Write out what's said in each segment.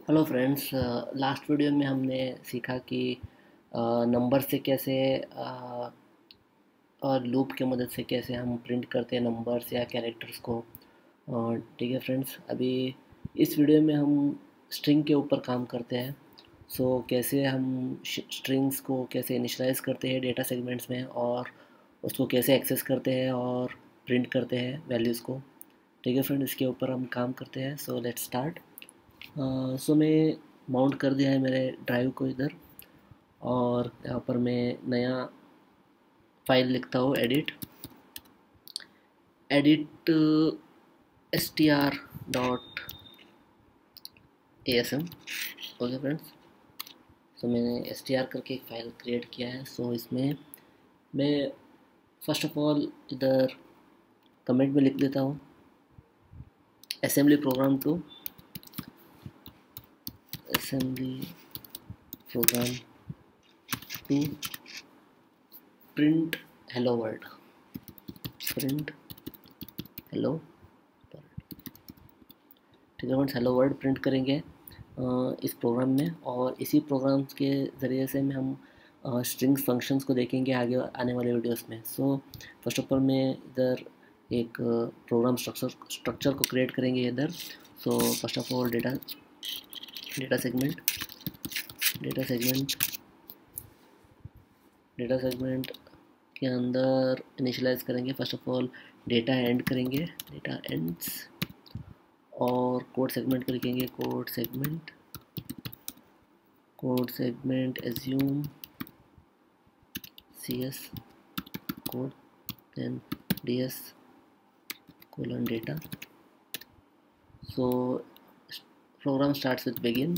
Hello friends. Last video में हमने सीखा कि नंबर से कैसे और लूप की मदद से कैसे हम प्रिंट करते हैं नंबर्स या कैरेक्टर्स को। ठीक है फ्रेंड्स, अभी इस वीडियो में हम स्ट्रिंग के ऊपर काम करते हैं। कैसे हम स्ट्रिंग्स को कैसे इनिशलाइज करते हैं डेटा सेगमेंट्स में और उसको कैसे एक्सेस करते हैं और प्रिंट करते हैं वैल्यूज़ को। ठीक है फ्रेंड, इसके ऊपर हम काम करते हैं। Let's start. मैं माउंट कर दिया है मेरे ड्राइव को इधर, और यहाँ पर मैं नया फाइल लिखता हूँ। Edit str.asm। ओके फ्रेंड्स, मैंने str करके एक फ़ाइल क्रिएट किया है। इसमें मैं फर्स्ट ऑफ ऑल इधर कमेंट में लिख देता हूँ assembly program to print hello world. Print hello world. ठीक है फ्रेंड्स, हेलो वर्ल्ड प्रिंट करेंगे इस प्रोग्राम में, और इसी प्रोग्राम के ज़रिए से में हम स्ट्रिंग्स फंक्शंस को देखेंगे आगे आने वाले वीडियोस में। फर्स्ट ऑफ ऑल मैं इधर एक प्रोग्राम स्ट्रक्चर को क्रिएट करेंगे इधर। First of all data segment के अंदर इनिशियलाइज करेंगे। First of all data end करेंगे, डेटा एंड्स, और कोड सेगमेंट को लिखेंगे code segment assume cs code, then ds colon data. Program starts with begin.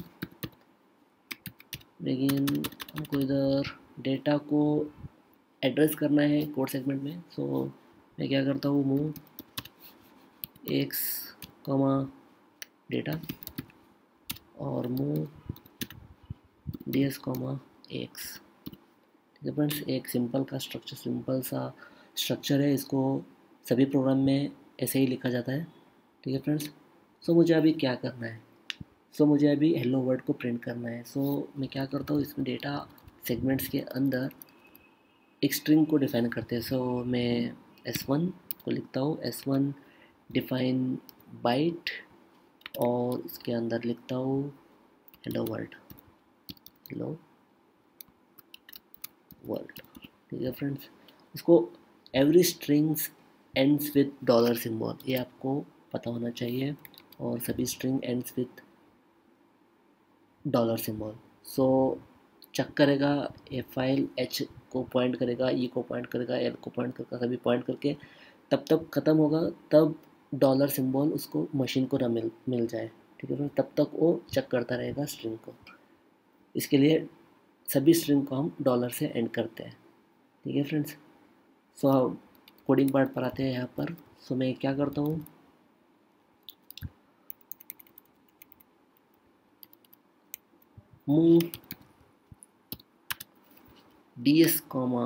हमको इधर डेटा को एड्रेस करना है कोड सेगमेंट में। मैं क्या करता हूँ, मूव x कॉमा डेटा और मूव ds कॉमा x। ठीक है फ्रेंड्स, एक सिंपल सा स्ट्रक्चर है। इसको सभी प्रोग्राम में ऐसे ही लिखा जाता है। ठीक है फ्रेंड्स, मुझे अभी क्या करना है, मुझे अभी हेलो वर्ल्ड को प्रिंट करना है। मैं क्या करता हूँ, इसमें डेटा सेगमेंट्स के अंदर एक स्ट्रिंग को डिफाइन करते हैं। मैं s1 को लिखता हूँ, s1 डिफाइन बाइट, और इसके अंदर लिखता हूँ हेलो वर्ल्ड। ठीक है फ्रेंड्स, इसको every strings ends with dollar symbol, ये आपको पता होना चाहिए, और सभी string ends with dollar symbol. Check करेगा, ये फाइल h को पॉइंट करेगा, e को पॉइंट करेगा, l को पॉइंट करेगा, सभी पॉइंट करके तब तक ख़त्म होगा तब डॉलर सिंबल उसको मशीन को ना मिल जाए। ठीक है फ्रेंड्स, तब तक वो चेक करता रहेगा स्ट्रिंग को। इसके लिए सभी स्ट्रिंग को हम डॉलर से एंड करते हैं। ठीक है फ्रेंड्स, कोडिंग पार्ट पर आते हैं यहाँ पर। मैं क्या करता हूँ, move dx comma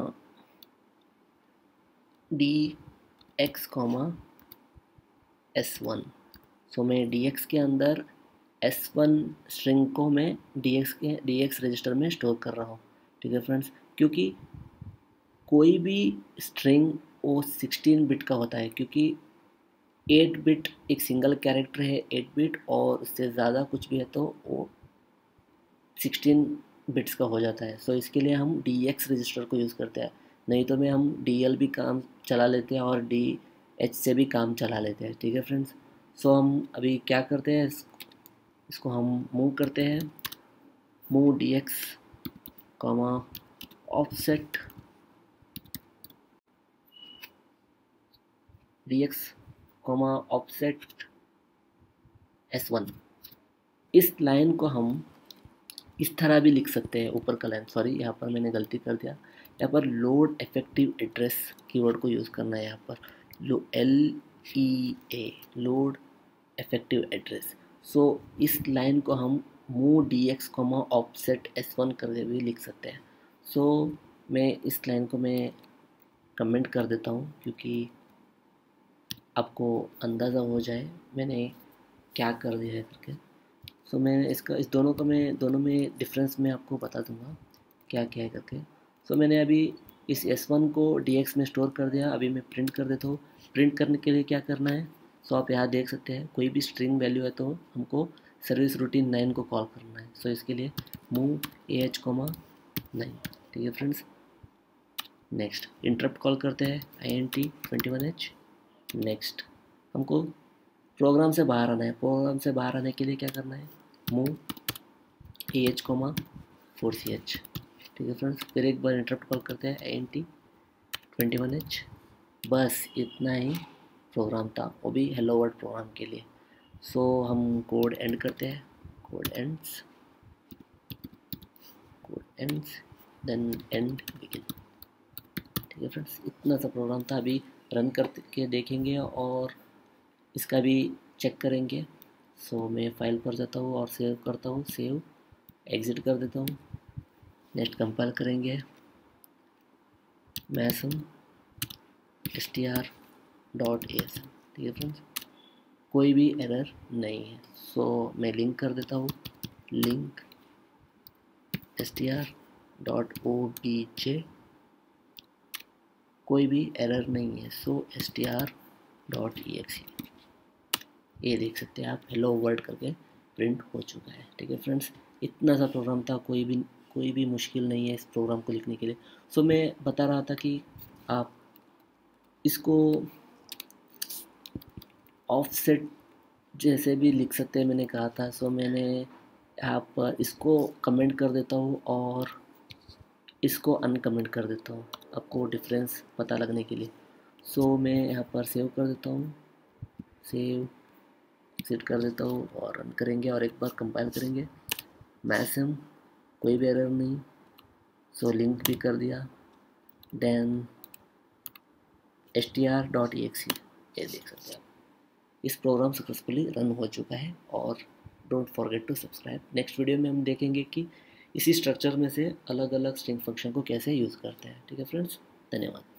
dx comma s1। मैं dx के अंदर s1 स्ट्रिंग को मैं dx रजिस्टर में स्टोर कर रहा हूँ। ठीक है फ्रेंड्स, क्योंकि कोई भी स्ट्रिंग वो 16 बिट का होता है, क्योंकि 8 बिट एक सिंगल कैरेक्टर है 8 बिट, और उससे ज़्यादा कुछ भी है तो वो 16 बिट्स का हो जाता है। इसके लिए हम dx रजिस्टर को यूज़ करते हैं, नहीं तो हम dl भी काम चला लेते हैं और dh से भी काम चला लेते हैं। ठीक है फ्रेंड्स, हम अभी क्या करते हैं, इसको हम मूव करते हैं, move dx comma offset s1। इस लाइन को हम इस तरह भी लिख सकते हैं, ऊपर का लाइन, सॉरी यहाँ पर मैंने गलती कर दिया, यहाँ पर लोड इफेक्टिव एड्रेस कीवर्ड को यूज़ करना है। यहाँ पर LEA लोड इफेक्टिव एड्रेस। इस लाइन को हम move dx comma offset s1 करके भी लिख सकते हैं। मैं इस लाइन को मैं कमेंट कर देता हूँ, क्योंकि आपको अंदाज़ा हो जाए मैंने क्या कर दिया है करके। सो मैं इसका इस दोनों का मैं दोनों में डिफरेंस मैं आपको बता दूंगा क्या क्या है करके। सो मैंने अभी इस S1 को DX में स्टोर कर दिया। अभी मैं प्रिंट कर देता हूँ। प्रिंट करने के लिए क्या करना है, सो आप यहाँ देख सकते हैं कोई भी स्ट्रिंग वैल्यू है तो हमको सर्विस रूटीन 9 को कॉल करना है। सो इसके लिए मूव AH 9, ठीक है फ्रेंड्स। नेक्स्ट इंटरप्ट कॉल करते हैं INT 21H। नेक्स्ट हमको प्रोग्राम से बाहर आना है। प्रोग्राम से बाहर आने के लिए क्या करना है, मूव AH 4CH, ठीक है फ्रेंड्स। फिर एक बार इंटरप्ट कॉल करते हैं INT 21H। बस इतना ही प्रोग्राम था, वो भी हेलो वर्ल्ड प्रोग्राम के लिए। सो हम कोड एंड करते हैं, code ends then end begin, ठीक है फ्रेंड्स। इतना सा प्रोग्राम था। अभी रन करके देखेंगे और इसका भी चेक करेंगे। सो मैं फाइल पर जाता हूँ और सेव करता हूँ, सेव एग्ज़िट कर देता हूँ। नेक्स्ट कंपाइल करेंगे मैसम str.asm, ठीक है फ्रेंड्स। कोई भी एरर नहीं है। सो मैं लिंक कर देता हूँ, लिंक str.obj, कोई भी एरर नहीं है। सो str.exe, ये देख सकते हैं आप, हेलो वर्ल्ड करके प्रिंट हो चुका है, ठीक है फ्रेंड्स। इतना सा प्रोग्राम था, कोई भी मुश्किल नहीं है इस प्रोग्राम को लिखने के लिए। सो मैं बता रहा था कि आप इसको ऑफसेट जैसे भी लिख सकते हैं, मैंने कहा था। सो मैंने यहाँ पर इसको कमेंट कर देता हूँ और इसको अनकमेंट कर देता हूँ, आपको डिफरेंस पता लगने के लिए। सो मैं यहाँ पर सेव कर देता हूँ, सेव एग्जिट कर देता हूँ और रन करेंगे और एक बार कंपाइल करेंगे। मैसम कोई भी एरर नहीं। सो लिंक भी कर दिया, देन str.exe, ये देख सकते हैं आप, इस प्रोग्राम सक्सेसफुली रन हो चुका है। और don't forget to subscribe. Next video में हम देखेंगे कि इसी स्ट्रक्चर में से अलग अलग स्ट्रिंग फंक्शन को कैसे यूज़ करते हैं, ठीक है फ्रेंड्स। धन्यवाद।